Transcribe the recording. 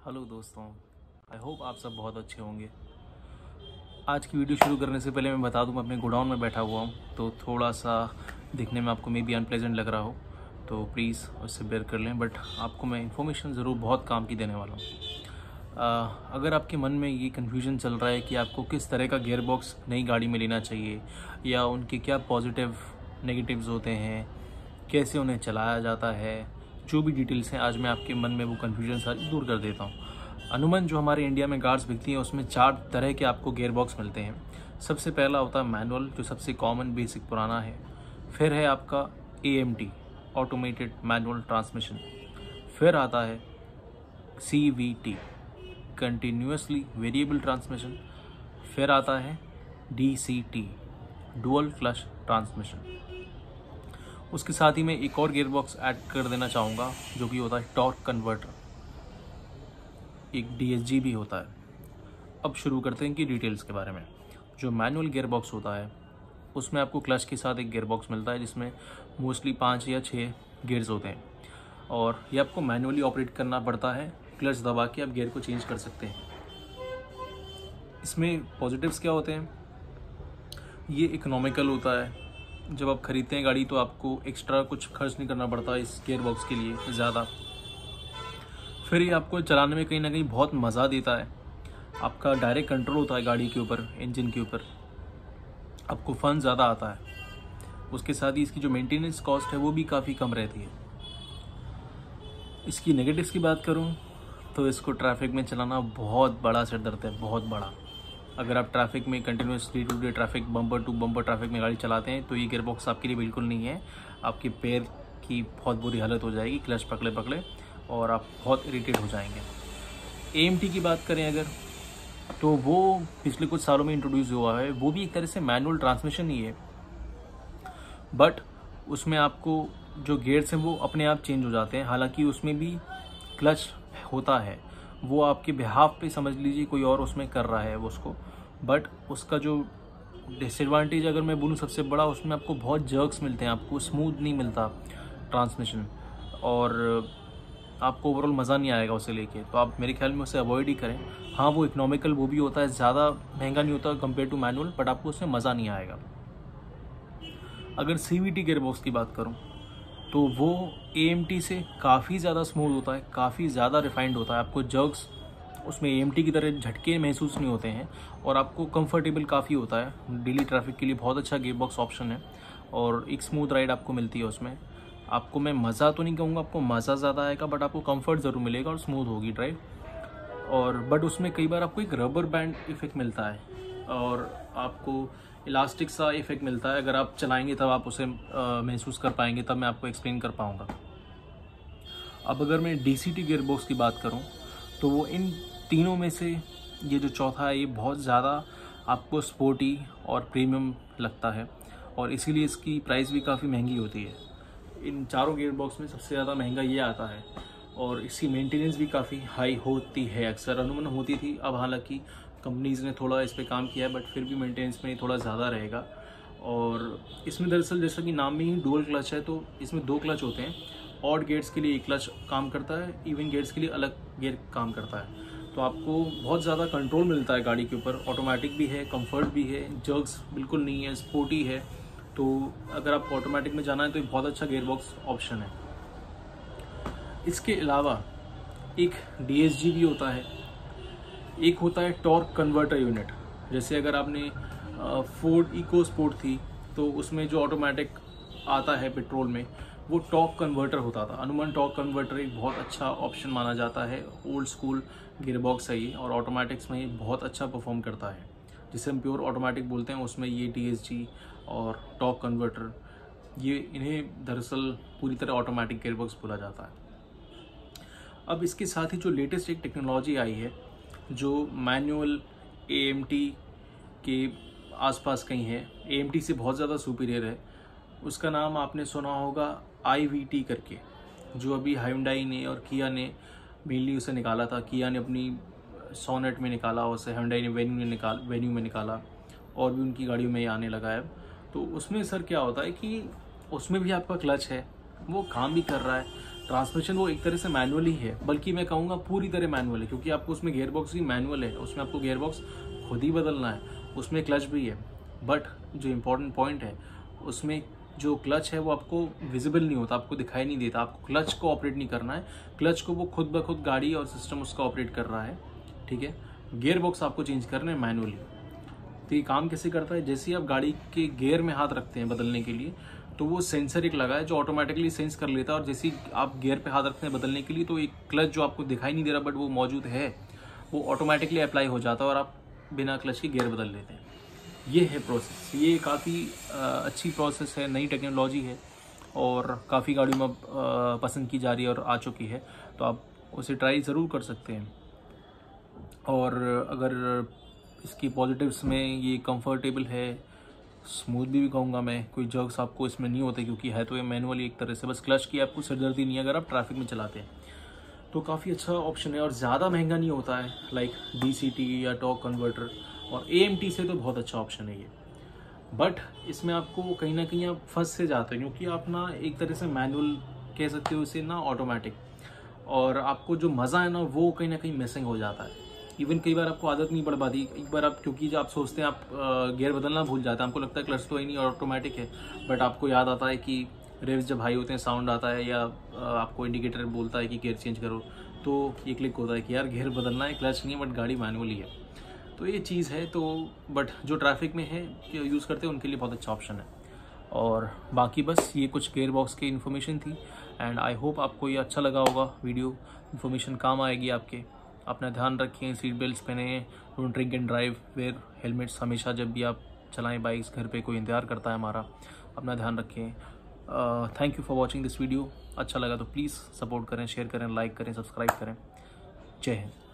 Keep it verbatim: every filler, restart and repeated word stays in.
Hello दोस्तों, I hope आप सब बहुत अच्छे होंगे। आज की वीडियो शुरू करने से पहले मैं बता दूं, मैं अपने गोडाउन में बैठा हुआ हूं, तो थोड़ा सा दिखने में आपको मे बी अनप्लेजेंट लग रहा हो, तो प्लीज़ उससे बेयर कर लें। बट आपको मैं इन्फॉर्मेशन ज़रूर बहुत काम की देने वाला हूँ। अगर आपके मन में ये कन्फ्यूजन चल रहा है कि आपको किस तरह का गियर बॉक्स नई गाड़ी में लेना चाहिए या उनके क्या पॉजिटिव नेगेटिव्स होते हैं, कैसे उन्हें चलाया जाता है, जो भी डिटेल्स हैं, आज मैं आपके मन में वो कन्फ्यूजन सारी दूर कर देता हूँ। अमूमन जो हमारे इंडिया में कार्स बिकती हैं उसमें चार तरह के आपको गियर बॉक्स मिलते हैं। सबसे पहला होता है मैनुअल, जो सबसे कॉमन बेसिक पुराना है। फिर है आपका A M T, automated manual transmission. फिर आता है C V T, continuously variable transmission. फिर आता है D C T, dual clutch transmission. उसके साथ ही मैं एक और गियर बॉक्स ऐड कर देना चाहूँगा, जो कि होता है टॉर्क कन्वर्टर, एक डी एस जी भी होता है। अब शुरू करते हैं कि डिटेल्स के बारे में। जो मैनुअल गियर बॉक्स होता है उसमें आपको क्लच के साथ एक गियर बॉक्स मिलता है, जिसमें मोस्टली पाँच या छः गियर्स होते हैं, और ये आपको मैनुअली ऑपरेट करना पड़ता है। क्लच दबा के आप गियर को चेंज कर सकते हैं। इसमें पॉजिटिव्स क्या होते हैं? ये इकोनॉमिकल होता है। जब आप खरीदते हैं गाड़ी तो आपको एक्स्ट्रा कुछ खर्च नहीं करना पड़ता इस गियर बॉक्स के लिए ज़्यादा। फिर ये आपको चलाने में कहीं ना कहीं बहुत मज़ा देता है। आपका डायरेक्ट कंट्रोल होता है गाड़ी के ऊपर, इंजन के ऊपर, आपको फन ज़्यादा आता है। उसके साथ ही इसकी जो मेंटेनेंस कॉस्ट है वो भी काफ़ी कम रहती है। इसकी नेगेटिव्स की बात करूं तो इसको ट्रैफिक में चलाना बहुत बड़ा सिर दर्द है, बहुत बड़ा। अगर आप ट्रैफिक में continuous day to day traffic, bumper to bumper traffic में गाड़ी चलाते हैं तो ये गियर बॉक्स आपके लिए बिल्कुल नहीं है। आपके पैर की बहुत बुरी हालत हो जाएगी क्लच पकड़े पकड़े, और आप बहुत इरिटेट हो जाएंगे। ए एम टी की बात करें अगर, तो वो पिछले कुछ सालों में इंट्रोड्यूस हुआ है। वो भी एक तरह से मैनुअल ट्रांसमिशन ही है, बट उसमें आपको जो गियर्स हैं वो अपने आप चेंज हो जाते हैं। हालांकि उसमें भी क्लच होता है, वो आपके बिहाफ पे समझ लीजिए कोई और उसमें कर रहा है वो उसको। बट उसका जो डिसएडवांटेज अगर मैं बोलूँ सबसे बड़ा, उसमें आपको बहुत जर्क्स मिलते हैं, आपको स्मूथ नहीं मिलता ट्रांसमिशन, और आपको ओवरऑल मज़ा नहीं आएगा उसे लेके। तो आप मेरे ख्याल में उसे अवॉइड ही करें। हाँ, वो इकोनॉमिकल वो भी होता है, ज़्यादा महंगा नहीं होता कंपेयर टू मैनुअल, बट आपको उसमें मज़ा नहीं आएगा। अगर C V T gear box की बात करूँ तो वो ए एम टी से काफ़ी ज़्यादा स्मूथ होता है, काफ़ी ज़्यादा रिफाइंड होता है। आपको जर्क्स उसमें ए एम टी की तरह झटके महसूस नहीं होते हैं, और आपको कंफर्टेबल काफ़ी होता है। डेली ट्रैफिक के लिए बहुत अच्छा गियर बॉक्स ऑप्शन है, और एक स्मूथ राइड आपको मिलती है उसमें। आपको मैं मज़ा तो नहीं कहूँगा, आपको मज़ा ज़्यादा आएगा, बट आपको कंफर्ट ज़रूर मिलेगा और स्मूथ होगी ड्राइव। और बट उसमें कई बार आपको एक रबर बैंड इफेक्ट मिलता है, और आपको इलास्टिक सा इफेक्ट मिलता है। अगर आप चलाएंगे तब आप उसे महसूस कर पाएंगे, तब मैं आपको एक्सप्लेन कर पाऊँगा। अब अगर मैं D C T gear box की बात करूँ तो वो इन तीनों में से ये जो चौथा है, ये बहुत ज़्यादा आपको स्पोर्टी और प्रीमियम लगता है, और इसीलिए इसकी प्राइस भी काफ़ी महंगी होती है। इन चारों गियर बॉक्स में सबसे ज़्यादा महंगा ये आता है, और इसकी मेंटेनेंस भी काफ़ी हाई होती है। अक्सर अनुमान होती थी, अब हालांकि कंपनीज़ ने थोड़ा इस पे काम किया है, बट फिर भी मेंटेनेंस में थोड़ा ज़्यादा रहेगा। और इसमें दरअसल जैसा कि नाम में ही डुअल क्लच है, तो इसमें दो क्लच होते हैं। ऑड गेट्स के लिए एक क्लच काम करता है, इवन गेट्स के लिए अलग गियर काम करता है। तो आपको बहुत ज़्यादा कंट्रोल मिलता है गाड़ी के ऊपर। ऑटोमेटिक भी है, कंफर्ट भी है, जर्क्स बिल्कुल नहीं है, स्पोर्टी है। तो अगर आपको ऑटोमेटिक में जाना है तो एक बहुत अच्छा गियर बॉक्स ऑप्शन है। इसके अलावा एक डी एस जी भी होता है, एक होता है टॉर्क कन्वर्टर यूनिट। जैसे अगर आपने फोर्ड इको स्पोर्ट थी तो उसमें जो ऑटोमेटिक आता है पेट्रोल में, वो टॉर्क कन्वर्टर होता था। अनुमान टॉर्क कन्वर्टर एक बहुत अच्छा ऑप्शन माना जाता है। ओल्ड स्कूल गियर बॉक्स है ये, और ऑटोमेटिक्स में ये बहुत अच्छा परफॉर्म करता है। जिसे हम प्योर ऑटोमेटिक बोलते हैं, उसमें ये डी एस जी और टॉर्क कन्वर्टर, ये इन्हें दरअसल पूरी तरह ऑटोमेटिक गियर बॉक्स बोला जाता है। अब इसके साथ ही जो लेटेस्ट एक टेक्नोलॉजी आई है, जो मैनुअल ए एम टी के आसपास कहीं है, ए एम टी से बहुत ज़्यादा सुपीरियर है। उसका नाम आपने सुना होगा आई वी टी करके, जो अभी हायुंडई ने और किया ने मेनली उसे निकाला था। किया ने अपनी सोनेट में निकाला उसे, हायुंडई ने वेन्यू ने निकाल वेन्यू में निकाला, और भी उनकी गाड़ियों में आने लगा है। तो उसमें सर क्या होता है कि उसमें भी आपका क्लच है, वो काम भी कर रहा है, ट्रांसमिशन वो एक तरह से मैनुअल ही है, बल्कि मैं कहूँगा पूरी तरह मैनुअल है, क्योंकि आपको उसमें गियर बॉक्स भी मैनुअल है, उसमें आपको गियर बॉक्स खुद ही बदलना है, उसमें क्लच भी है। बट जो इम्पोर्टेंट पॉइंट है, उसमें जो क्लच है वो आपको विजिबल नहीं होता, आपको दिखाई नहीं देता, आपको क्लच को ऑपरेट नहीं करना है, क्लच को वो खुद ब खुद गाड़ी और सिस्टम उसका ऑपरेट कर रहा है, ठीक है। गियर बॉक्स आपको चेंज करना है मैनुअली। तो ये काम कैसे करता है, जैसे ही आप गाड़ी के गियर में हाथ रखते हैं बदलने के लिए, तो वो सेंसर एक लगा है जो ऑटोमेटिकली सेंस कर लेता है, और जैसे ही आप गियर पे हाथ रखते हैं बदलने के लिए, तो एक क्लच जो आपको दिखाई नहीं दे रहा बट वो मौजूद है, वो ऑटोमेटिकली अप्लाई हो जाता है और आप बिना क्लच के गियर बदल लेते हैं। ये है प्रोसेस, ये काफ़ी अच्छी प्रोसेस है, नई टेक्नोलॉजी है और काफ़ी गाड़ियों में आ, पसंद की जा रही है और आ चुकी है, तो आप उसे ट्राई ज़रूर कर सकते हैं। और अगर इसकी पॉजिटिव्स में ये कंफर्टेबल है, स्मूथ भी, भी कहूँगा मैं, कोई जर्क्स आपको इसमें नहीं होते, क्योंकि है तो ये मैनुअली एक तरह से, बस क्लच की आपको सिरदर्दी नहीं है अगर आप ट्रैफिक में चलाते हैं, तो काफ़ी अच्छा ऑप्शन है और ज़्यादा महंगा नहीं होता है लाइक डी सी टी या टॉर्क कन्वर्टर, और ए एम टी से तो बहुत अच्छा ऑप्शन है ये। बट इसमें आपको कहीं ना कहीं आप फंस से जाते हैं, क्योंकि आप ना एक तरह से मैनुअल कह सकते हो इसे ना, ऑटोमेटिक, और आपको जो मज़ा है ना वो कहीं ना कहीं मिसिंग हो जाता है। इवन कई बार आपको आदत नहीं पड़ पाती, एक बार आप, क्योंकि जब आप सोचते हैं आप गियर बदलना भूल जाते हैं, आपको लगता है क्लच तो ही नहीं ऑटोमेटिक है, बट आपको याद आता है कि रेव्स जब हाई होते हैं साउंड आता है, या आपको इंडिकेटर बोलता है कि गियर चेंज करो, तो ये क्लिक होता है कि यार गियर बदलना है, क्लच नहीं है, बट गाड़ी मैनुअली है। तो ये चीज़ है। तो बट जो ट्रैफिक में है यूज़ करते हैं उनके लिए बहुत अच्छा ऑप्शन है। और बाकी बस ये कुछ गियर बॉक्स की इन्फॉर्मेशन थी, एंड आई होप आपको ये अच्छा लगा होगा वीडियो, इन्फॉर्मेशन काम आएगी आपके। अपना ध्यान रखें, सीट बेल्ट पहने, don't drink and drive, wear helmets हमेशा जब भी आप चलाएं बाइक्स, घर पे कोई इंतजार करता है हमारा, अपना ध्यान रखें। Thank you for watching this video. अच्छा लगा तो प्लीज़ सपोर्ट करें, शेयर करें, लाइक करें, सब्सक्राइब करें। जय हिंद।